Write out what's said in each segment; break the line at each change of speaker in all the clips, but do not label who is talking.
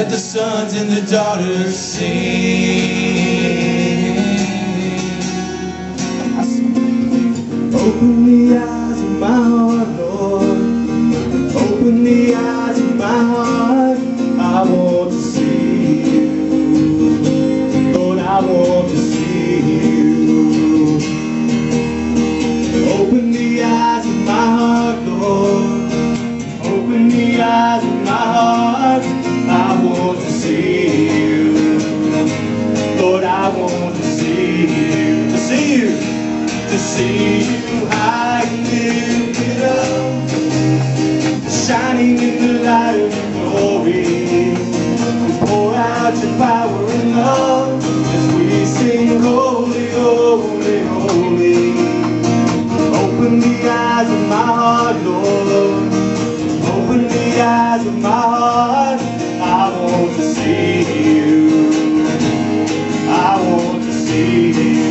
let the sons and the daughters sing. Open the eyes of my heart, Lord. Open the eyes of my heart. I want to see you. Lord, I want to see you. Open the eyes of my heart, Lord. Open the eyes of my heart. I want to see you. Lord, I want to see you. To see you. To see you high and lifted up, shining in the light of your glory. Pour out your power and love as we sing holy, holy, holy. Open the eyes of my heart, Lord. Open the eyes of my heart. I want to see you. I want to see you.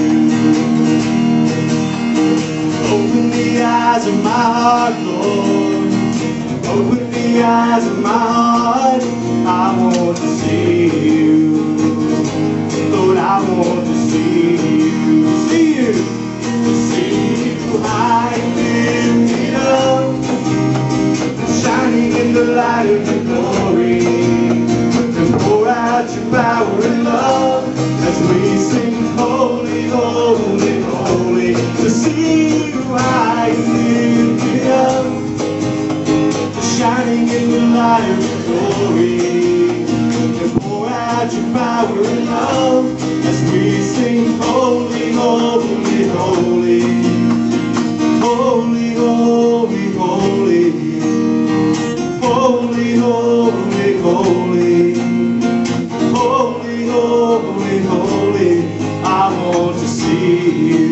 Open the eyes of my heart, Lord. Open the eyes of my heart. I want to see you. Lord, I want to see you. See you. To see you high and lifted up, shining in the light of your glory. And pour out your power and love as we sing holy, holy, holy. To see you high and lifted up, shining in the light of your glory. And pour out your power and love as we sing holy, holy, holy. Holy, holy, holy. Holy, holy, holy. Holy, holy, holy. I want to see you.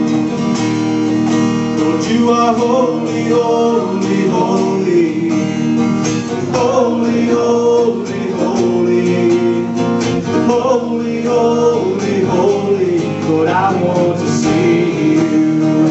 Lord, you are holy, holy, holy. Holy, holy, holy. Holy, holy, holy. Lord, I want to see you.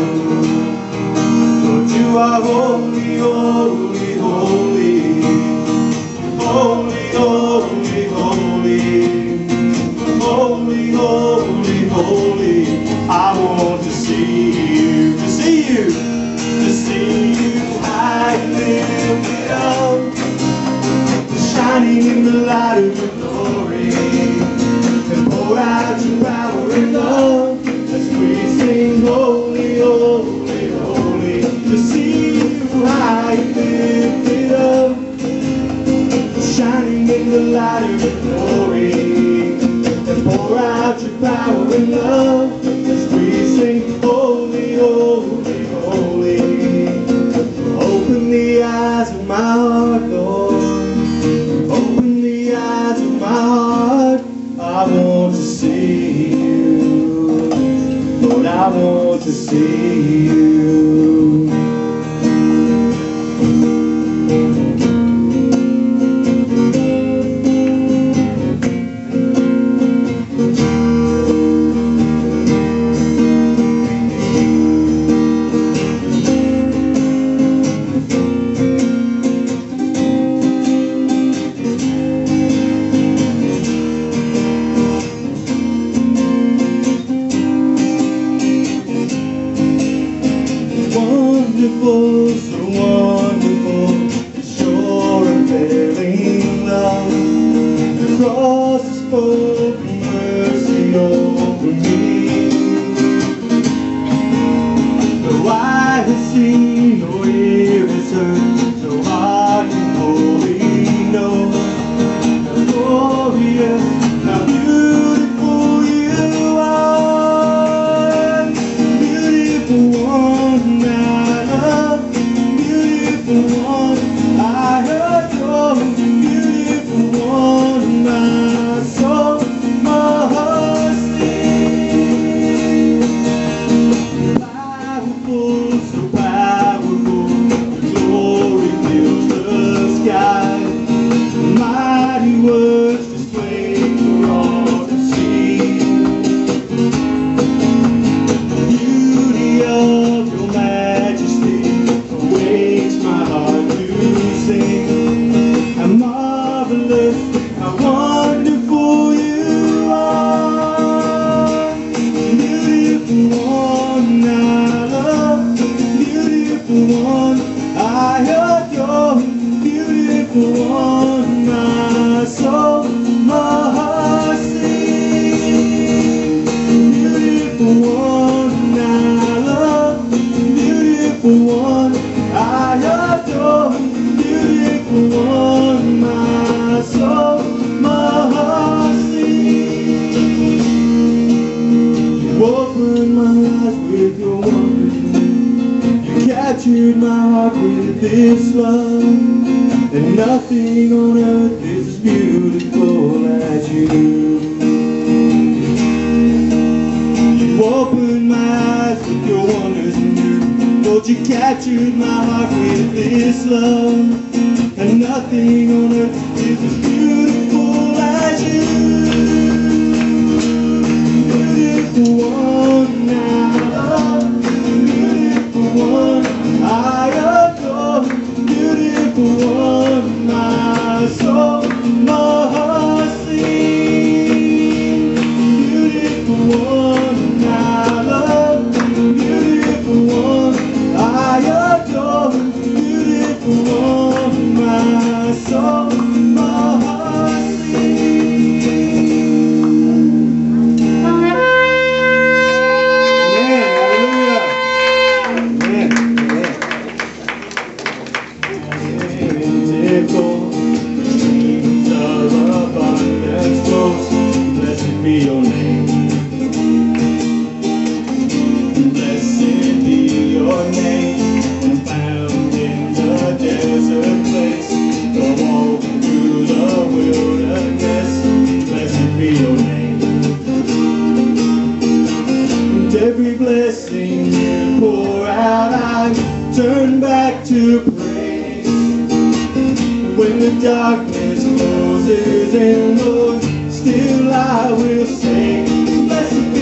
Lord, you are holy, holy, holy. Holy, holy, holy. Holy, holy, holy. I want to see you. To see you. To see you high and lifted up, shining in the light of your glory. And pour out your power and love as we sing holy, holy, holy. To see you high and lifted up, shining in the light of your glory. And pour out your power and love as we sing holy, holy, holy. Open the eyes of my heart, Lord. Open the eyes of my heart. I want to see you. Lord, I want to see you. Wonderful, so wonderful, sure unfailing love. The cross has spoken mercy over me. Though I have seen, no ear has heard, no heart can fully know how glorious, how beautiful you are. Beautiful one. opened my eyes with your wonder. You captured my heart with this love, and nothing on earth is as beautiful as you. You opened my eyes with your wonders and you, Lord, you captured my heart with this love, and nothing on earth is as beautiful as you. Beautiful one I love, beautiful one I adore, beautiful one my soul, my heart sings. Beautiful one I love, beautiful one I adore, beautiful one my soul, my heart sings. Streams of abundance flows, blessed be your name. Blessed be your name, found in the desert place, the walk through the wilderness, blessed be your name. And every blessing you pour out, I turn back to praise. When the darkness closes in, Lord, still I will sing. Blessed be